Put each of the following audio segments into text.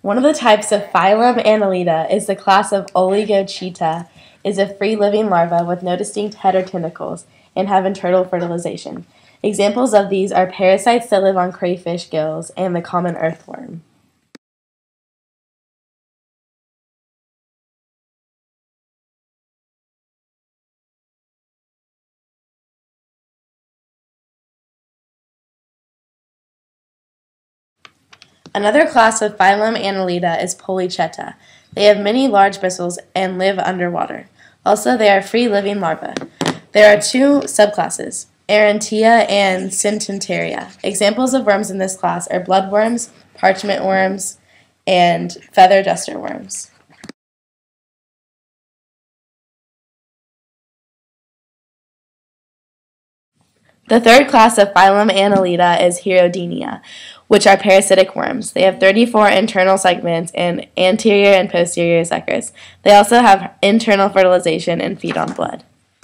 One of the types of phylum Annelida is the class of Oligochaeta, is a free-living larva with no distinct head or tentacles and have internal fertilization. Examples of these are parasites that live on crayfish gills and the common earthworm. Another class of phylum Annelida is Polychaeta. They have many large bristles and live underwater. Also, they are free-living larvae. There are two subclasses, Arantia and Cententaria. Examples of worms in this class are bloodworms, parchment worms, and feather duster worms. The third class of phylum Annelida is Hirudinea, which are parasitic worms. They have 34 internal segments and anterior and posterior suckers. They also have internal fertilization and feed on blood.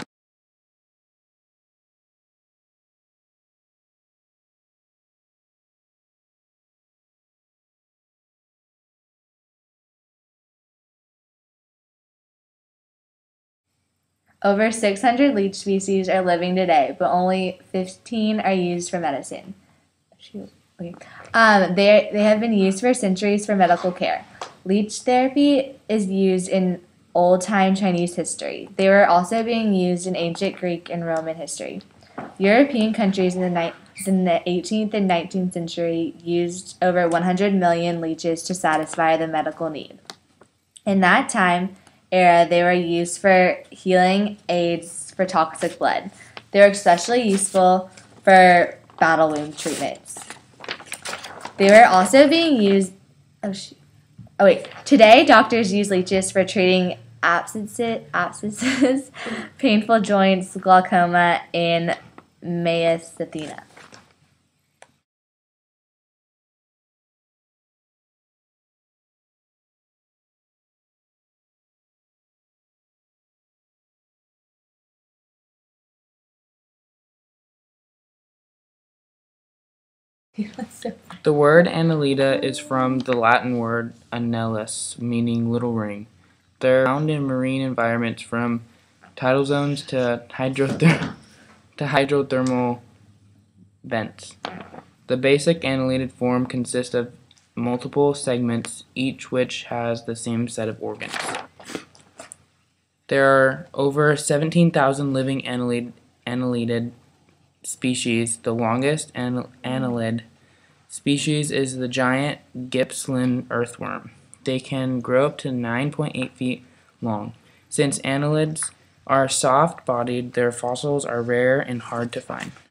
Over 600 leech species are living today, but only 15 are used for medicine. Okay. They have been used for centuries for medical care. Leech therapy is used in old-time Chinese history. They were also being used in ancient Greek and Roman history. European countries in the 18th and 19th century used over 100 million leeches to satisfy the medical need. In that time era, they were used for healing AIDS for toxic blood. They were especially useful for battle wound treatments. They were also being used. Today, doctors use leeches for treating abscesses, painful joints, glaucoma, and myasthenia. The word Annelida is from the Latin word annellus, meaning little ring. They're found in marine environments from tidal zones to hydrothermal vents. The basic annelidid form consists of multiple segments, each which has the same set of organs. There are over 17,000 living annelidid species. The longest annelid species is the giant Gippsland earthworm. They can grow up to 9.8 feet long. Since annelids are soft-bodied, their fossils are rare and hard to find.